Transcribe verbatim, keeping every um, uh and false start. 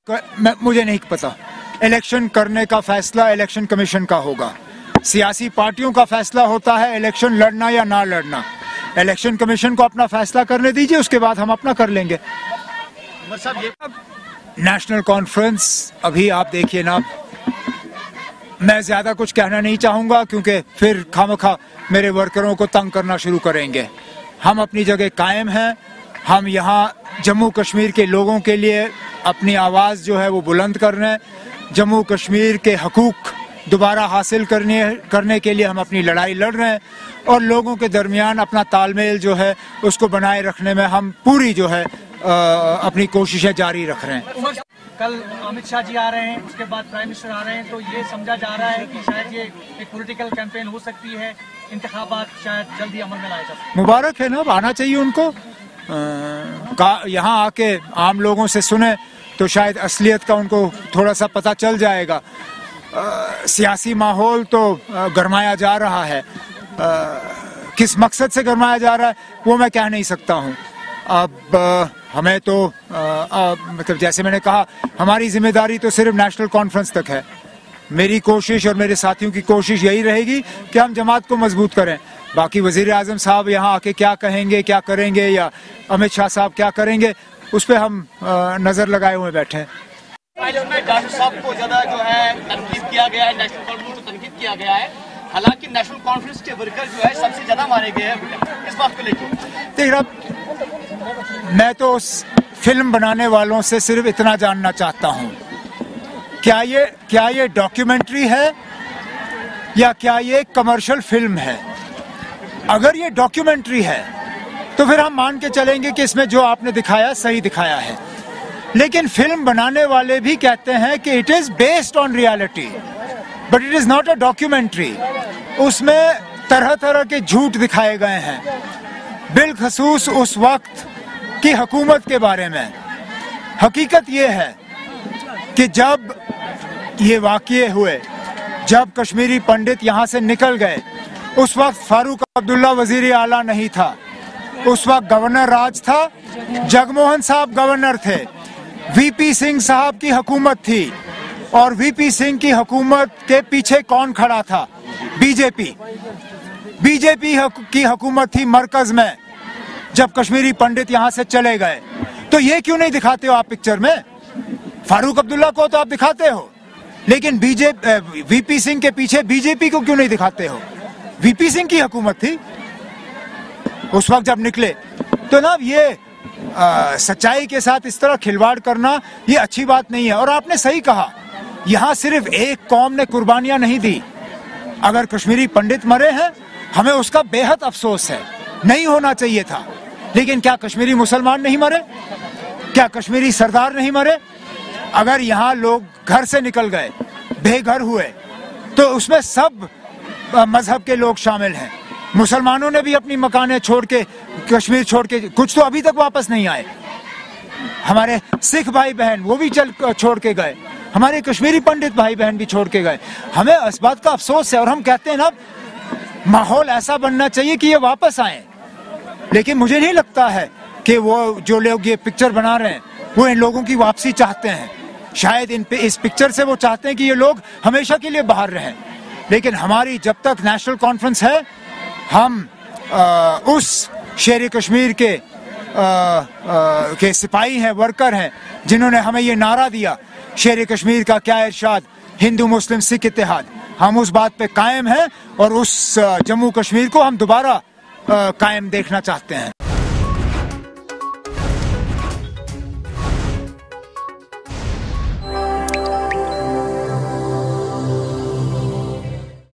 मैं मुझे नहीं पता। इलेक्शन करने का फैसला इलेक्शन कमीशन का होगा। सियासी पार्टियों का फैसला होता है इलेक्शन लड़ना या ना लड़ना। इलेक्शन कमीशन को अपना फैसला करने दीजिए, उसके बाद हम अपना कर लेंगे। नेशनल कॉन्फ्रेंस अभी आप देखिए ना, मैं ज्यादा कुछ कहना नहीं चाहूंगा क्योंकि फिर खामखा मेरे वर्करों को तंग करना शुरू करेंगे। हम अपनी जगह कायम हैं। हम यहाँ जम्मू कश्मीर के लोगों के लिए अपनी आवाज़ जो है वो बुलंद कर रहे हैं। जम्मू कश्मीर के हकूक़ दोबारा हासिल करने करने के लिए हम अपनी लड़ाई लड़ रहे हैं और लोगों के दरमियान अपना तालमेल जो है उसको बनाए रखने में हम पूरी जो है आ, अपनी कोशिशें जारी रख रहे हैं। कल अमित शाह जी आ रहे हैं, उसके बाद प्राइम मिनिस्टर आ रहे हैं, तो ये समझा जा रहा है कि शायद ये एक पॉलिटिकल कैंपेन हो सकती है, इंतखाबात शायद जल्दी अमल में लाए जा सकते। मुबारक है ना, आना चाहिए उनको। यहाँ आके आम लोगों से सुने तो शायद असलियत का उनको थोड़ा सा पता चल जाएगा। आ, सियासी माहौल तो गरमाया जा रहा है। आ, किस मकसद से गरमाया जा रहा है वो मैं कह नहीं सकता हूँ। अब आ, हमें तो मतलब जैसे मैंने कहा, हमारी जिम्मेदारी तो सिर्फ नेशनल कॉन्फ्रेंस तक है। मेरी कोशिश और मेरे साथियों की कोशिश यही रहेगी कि हम जमात को मजबूत करें। बाकी वजीर आजम साहब यहाँ आके क्या कहेंगे, क्या करेंगे, या अमित शाह साहब क्या करेंगे, उस पर हम आ, नजर लगाए हुए बैठे हैं। साहब को ज्यादा जो है तनकीद किया गया है, नेशनल कॉन्फ्रेंस को तनकीद किया गया है। हालांकि नेशनल कॉन्फ्रेंस के वर्कर जो है सबसे ज्यादा मारे गए हैं, इस बात को लेकर देखिए, मैं तो उस फिल्म बनाने वालों से सिर्फ इतना जानना चाहता हूं, क्या ये क्या ये डॉक्यूमेंट्री है या क्या ये कमर्शियल फिल्म है। अगर ये डॉक्यूमेंट्री है तो फिर हम मान के चलेंगे कि इसमें जो आपने दिखाया सही दिखाया है। लेकिन फिल्म बनाने वाले भी कहते हैं कि it is based on reality but it is not a documentary. उसमें तरह तरह के झूठ दिखाए गए हैं, बिलखसूस उस वक्त की हुकूमत के बारे में। हकीकत ये है कि जब ये वाक़ये हुए, जब कश्मीरी पंडित यहाँ से निकल गए, उस वक्त फारूक अब्दुल्ला वजीर आला नहीं था, उस वक्त गवर्नर राज था, जगमोहन साहब गवर्नर थे, वीपी सिंह साहब की हुकूमत थी। और वीपी सिंह की हुकूमत के पीछे कौन खड़ा था? बीजेपी। बीजेपी की हुकूमत थी मरकज में जब कश्मीरी पंडित यहाँ से चले गए। तो ये क्यों नहीं दिखाते हो आप पिक्चर में? फारूक अब्दुल्ला को तो आप दिखाते हो, लेकिन बीजेपी वीपी सिंह के पीछे बीजेपी को क्यों नहीं दिखाते हो? वीपी सिंह की हुकूमत थी उस वक्त जब निकले। तो ना ये आ, सच्चाई के साथ इस तरह खिलवाड़ करना ये अच्छी बात नहीं है। और आपने सही कहा, यहाँ सिर्फ एक कौम ने कुर्बानियां नहीं दी। अगर कश्मीरी पंडित मरे हैं, हमें उसका बेहद अफसोस है, नहीं होना चाहिए था। लेकिन क्या कश्मीरी मुसलमान नहीं मरे? क्या कश्मीरी सरदार नहीं मरे? अगर यहाँ लोग घर से निकल गए, बेघर हुए, तो उसमें सब मजहब के लोग शामिल हैं। मुसलमानों ने भी अपनी मकानें छोड़ के, कश्मीर छोड़ के, कुछ तो अभी तक वापस नहीं आए। हमारे सिख भाई बहन वो भी चल छोड़ के गए, हमारे कश्मीरी पंडित भाई बहन भी छोड़ के गए। हमें इस बात का अफसोस है और हम कहते हैं ना, माहौल ऐसा बनना चाहिए कि ये वापस आए। लेकिन मुझे नहीं लगता है कि वो जो लोग ये पिक्चर बना रहे हैं वो इन लोगों की वापसी चाहते हैं। शायद इन पे इस पिक्चर से वो चाहते हैं कि ये लोग हमेशा के लिए बाहर रहें। लेकिन हमारी जब तक नेशनल कॉन्फ्रेंस है, हम आ, उस शेर कश्मीर के आ, आ, के सिपाही हैं, वर्कर हैं, जिन्होंने हमें ये नारा दिया, शेर कश्मीर का क्या इरशाद, हिंदू मुस्लिम सिख इत्तेहाद। हम उस बात पे कायम हैं और उस जम्मू कश्मीर को हम दोबारा कायम देखना चाहते हैं।